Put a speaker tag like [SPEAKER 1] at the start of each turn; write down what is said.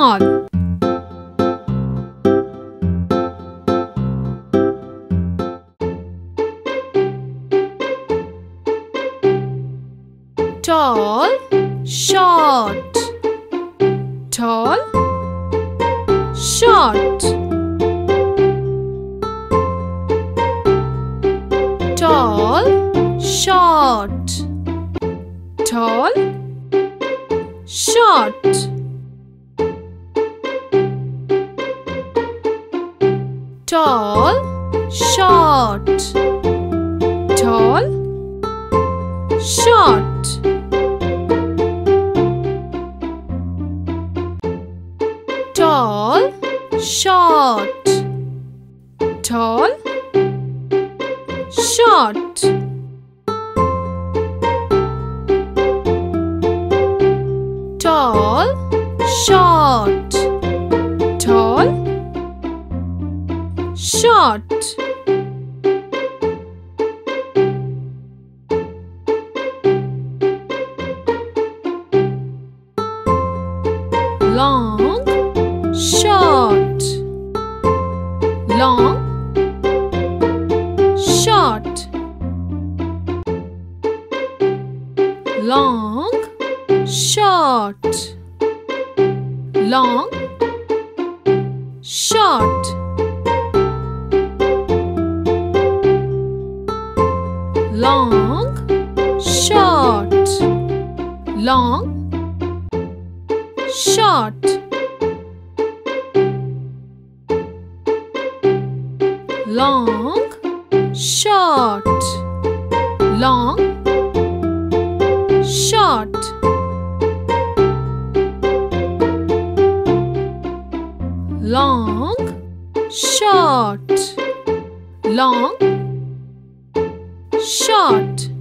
[SPEAKER 1] small. Tall, short. Tall, short. Tall, short. Tall, short. Tall, short. Tall, short. Tall, short. Tall, short. Tall, short. Tall, short. Long, short. Long, short. Long, short. Long, short. Long, short. Long, short. Long, short. Long, short. Long, short. Long, short.